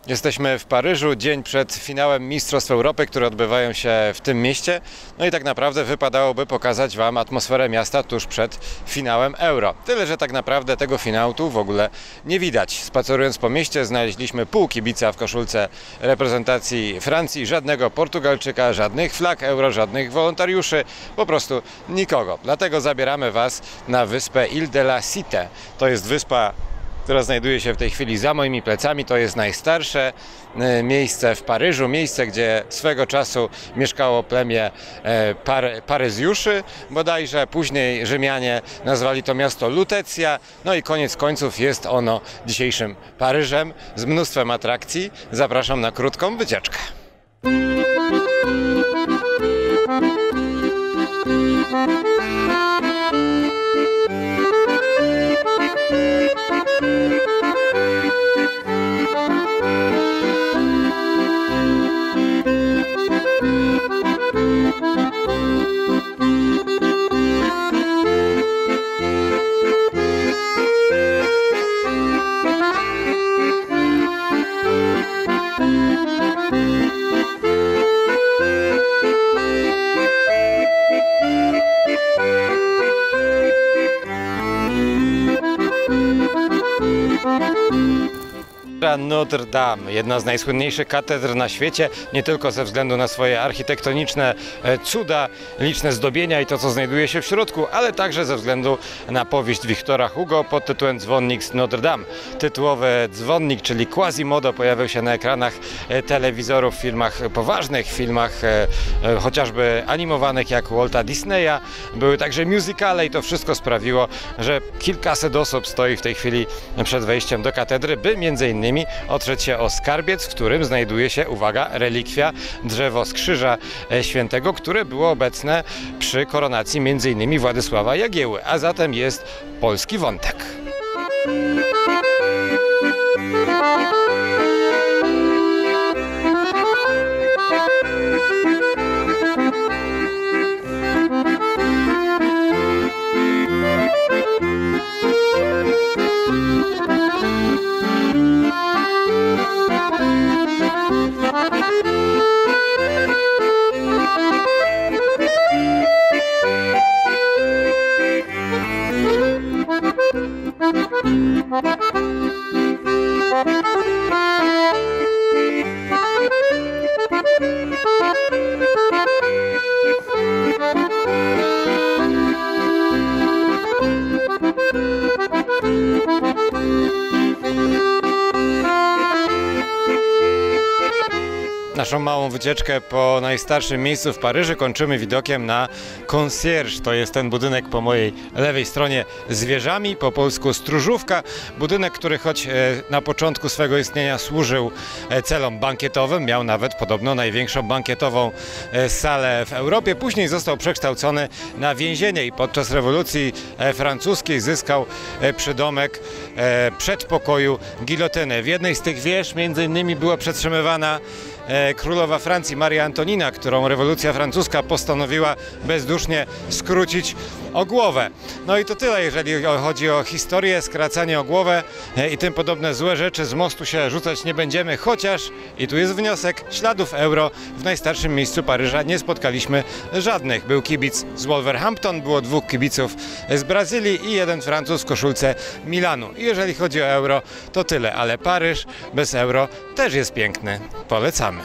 Jesteśmy w Paryżu, dzień przed finałem Mistrzostw Europy, które odbywają się w tym mieście. No i tak naprawdę wypadałoby pokazać Wam atmosferę miasta tuż przed finałem Euro. Tyle, że tak naprawdę tego finału tu w ogóle nie widać. Spacerując po mieście znaleźliśmy pół kibica w koszulce reprezentacji Francji, żadnego Portugalczyka, żadnych flag Euro, żadnych wolontariuszy, po prostu nikogo. Dlatego zabieramy Was na wyspę Ile de la Cité. To jest wyspa, która znajduje się w tej chwili za moimi plecami. To jest najstarsze miejsce w Paryżu, miejsce, gdzie swego czasu mieszkało plemię Paryzjuszy, bodajże później Rzymianie nazwali to miasto Lutecja, no i koniec końców jest ono dzisiejszym Paryżem z mnóstwem atrakcji. Zapraszam na krótką wycieczkę. Notre Dame, jedna z najsłynniejszych katedr na świecie, nie tylko ze względu na swoje architektoniczne cuda, liczne zdobienia i to, co znajduje się w środku, ale także ze względu na powieść Victora Hugo pod tytułem Dzwonnik z Notre Dame. Tytułowy dzwonnik, czyli Quasimodo, pojawił się na ekranach telewizorów w filmach poważnych, filmach chociażby animowanych jak Walta Disneya. Były także musicale i to wszystko sprawiło, że kilkaset osób stoi w tej chwili przed wejściem do katedry, by między innymi otrzeć się o skarbiec, w którym znajduje się, uwaga, relikwia, drzewo z Krzyża Świętego, które było obecne przy koronacji m.in. Władysława Jagieły, a zatem jest polski wątek. Naszą małą wycieczkę po najstarszym miejscu w Paryżu kończymy widokiem na Concierge. To jest ten budynek po mojej lewej stronie z wieżami, po polsku stróżówka. Budynek, który choć na początku swego istnienia służył celom bankietowym, miał nawet podobno największą bankietową salę w Europie. Później został przekształcony na więzienie i podczas rewolucji francuskiej zyskał przydomek przedpokoju gilotyny. W jednej z tych wież między innymi była przetrzymywana królowa Francji Maria Antonina, którą rewolucja francuska postanowiła bezdusznie skrócić o głowę. No i to tyle, jeżeli chodzi o historię, skracanie o głowę i tym podobne złe rzeczy. Z mostu się rzucać nie będziemy, chociaż, i tu jest wniosek, śladów Euro w najstarszym miejscu Paryża nie spotkaliśmy żadnych. Był kibic z Wolverhampton, było dwóch kibiców z Brazylii i jeden Francuz w koszulce Milanu. I jeżeli chodzi o Euro, to tyle, ale Paryż bez Euro też jest piękny. Polecamy.